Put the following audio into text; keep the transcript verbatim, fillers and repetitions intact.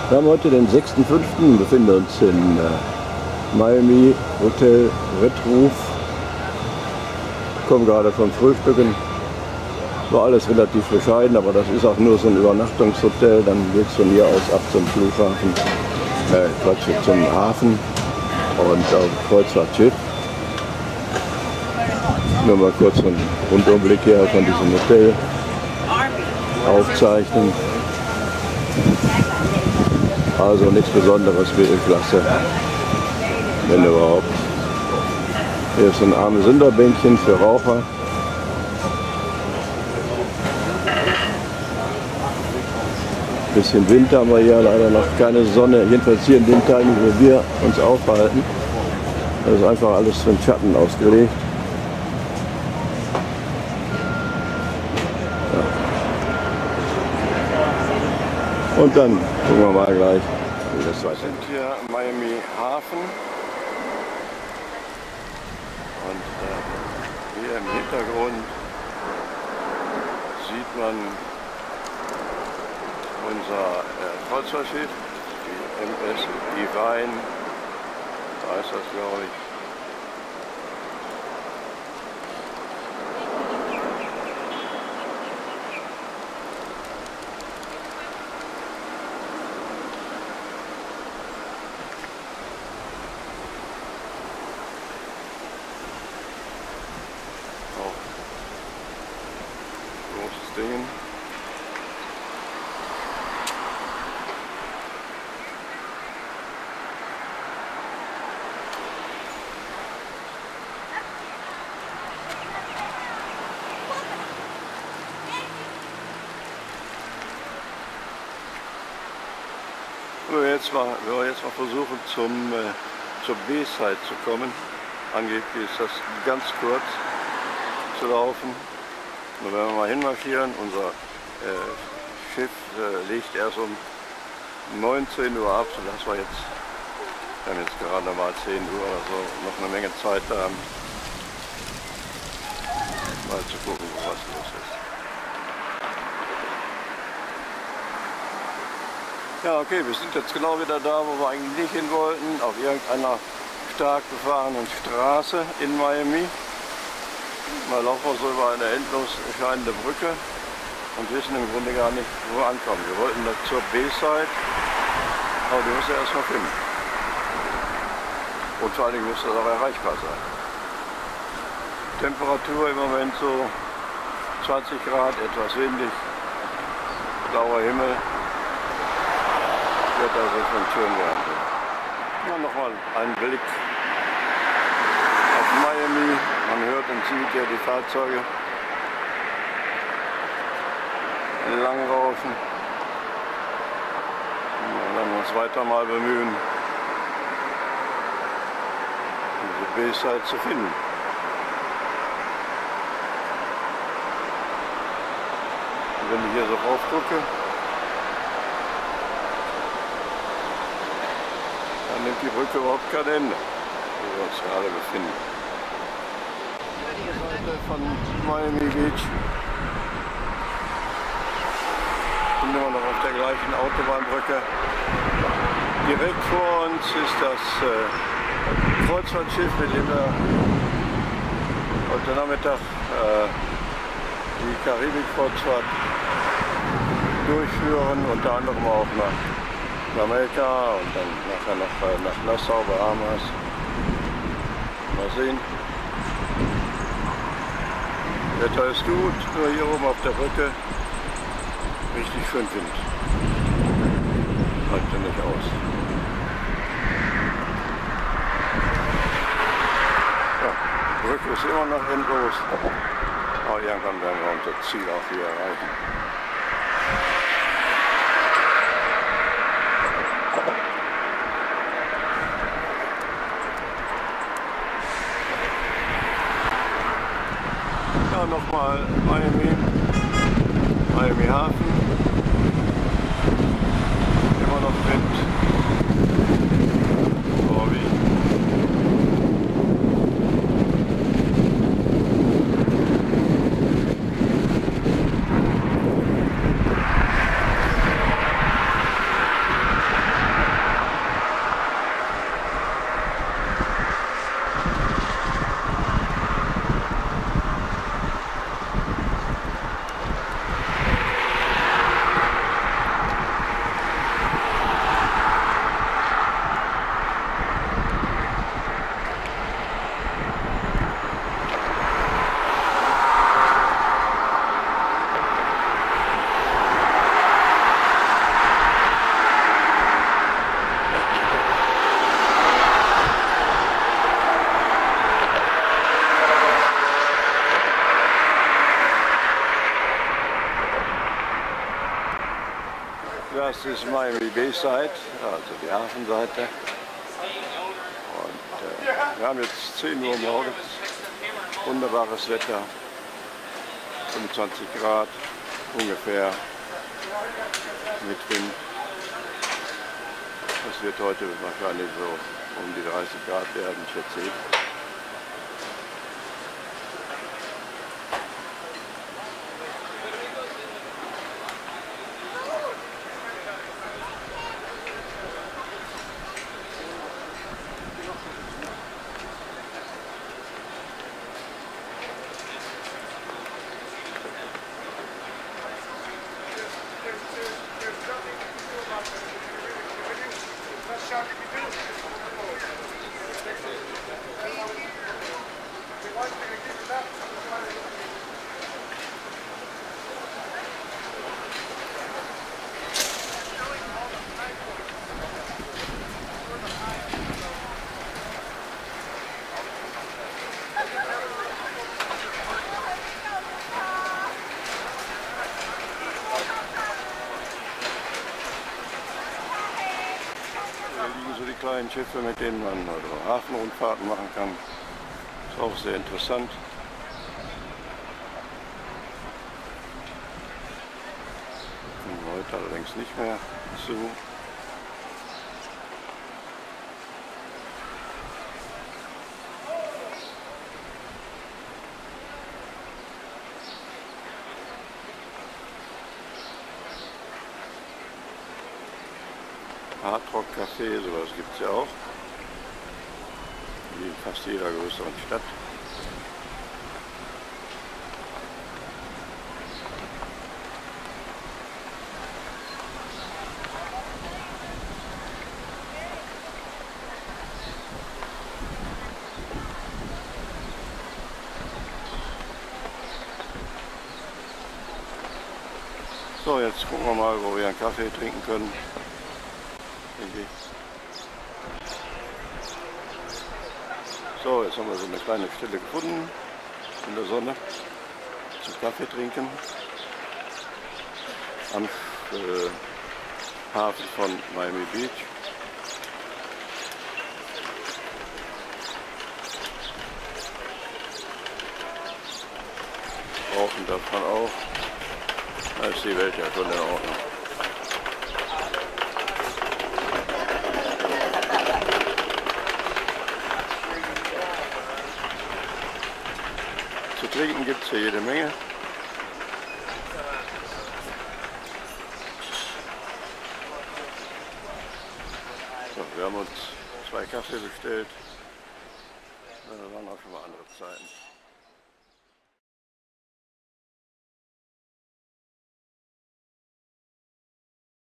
Wir haben heute den sechsten fünften befinden uns in äh, Miami, Hotel Red Roof. Kommen gerade vom Frühstücken. War alles relativ bescheiden, aber das ist auch nur so ein Übernachtungshotel. Dann geht es von hier aus ab zum Flughafen, äh, Quatsch, zum Hafen und auf Kreuzfahrtschiff. Nur mal kurz einen Rundumblick hier von diesem Hotel aufzeichnen. Also nichts Besonderes, Mittelklasse, wenn überhaupt. Hier ist ein armes Sünderbänkchen für Raucher. Bisschen Wind haben wir hier, leider noch keine Sonne, jedenfalls hier in den Teilen, wo wir uns aufhalten. Das ist einfach alles für den Schatten ausgelegt. Und dann gucken wir mal gleich, wie das weitergeht. Wir sind hier im Miami Hafen und äh, hier im Hintergrund sieht man unser äh, Kreuzfahrtschiff, die M S Divine, da ist das, glaube ich. Dingen. Wir jetzt mal, wir jetzt mal versuchen zum, äh, zur B-Side zu kommen. Angeblich ist das ganz kurz zu laufen. Und wenn wir mal hinmarschieren, unser äh, Schiff äh, legt erst um neunzehn Uhr ab, sodass wir jetzt, wir haben jetzt gerade mal zehn Uhr oder so, noch eine Menge Zeit haben, mal zu gucken, was los ist. Ja, okay, wir sind jetzt genau wieder da, wo wir eigentlich nicht hin wollten, auf irgendeiner stark befahrenen Straße in Miami. Mal laufen wir so über eine endlos erscheinende Brücke und wissen im Grunde gar nicht, wo wir ankommen. Wir wollten da zur B-Side, aber die muss ja erstmal finden. Und vor allen Dingen muss das auch erreichbar sein. Temperatur im Moment so zwanzig Grad, etwas windig, blauer Himmel. Wird also schon schön werden. Ja, nochmal einen Blick auf Miami. Man hört und sieht ja die Fahrzeuge langraufen. Wir werden uns weiter mal bemühen, diese B-Side zu finden. Und wenn ich hier so rauf gucke, dann nimmt die Brücke überhaupt kein Ende, wo wir uns gerade befinden. Seite von Miami Beach. Sind immer noch auf der gleichen Autobahnbrücke. Direkt vor uns ist das äh, Kreuzfahrtschiff, mit dem wir heute Nachmittag äh, die Karibik-Kreuzfahrt durchführen, unter anderem auch nach Jamaika und dann nachher noch äh, nach Nassau, Bahamas. Mal sehen. Das Wetter ist gut, nur hier oben auf der Brücke richtig schön Wind. Bleibt ja nicht aus. Ja, die Brücke ist immer noch endlos, aber irgendwann werden wir unser Ziel auch hier erreichen. Ja, nochmal Miami, Miami Hafen, immer noch Wind, vorwiegend. Das ist Miami Bayside, also die Hafenseite. Und äh, wir haben jetzt zehn Uhr morgens, wunderbares Wetter, fünfundzwanzig Grad ungefähr, mit Wind. Das wird heute wahrscheinlich so um die dreißig Grad werden, schätze ich. Hier liegen so die kleinen Schiffe, mit denen man also Hafenrundfahrten machen kann. Ist auch sehr interessant. Heute allerdings nicht mehr zu. Hardrock Café, sowas gibt es ja auch, wie in fast jeder größeren Stadt. So, jetzt gucken wir mal, wo wir einen Kaffee trinken können. So, jetzt haben wir so eine kleine Stelle gefunden in der Sonne zum Kaffee trinken am äh, Hafen von Miami Beach. Rauchen darf man auch, da ist die Welt ja schon in Ordnung. Zu trinken gibt es hier jede Menge. So, wir haben uns zwei Kaffee bestellt. Da waren auch schon mal andere Zeiten.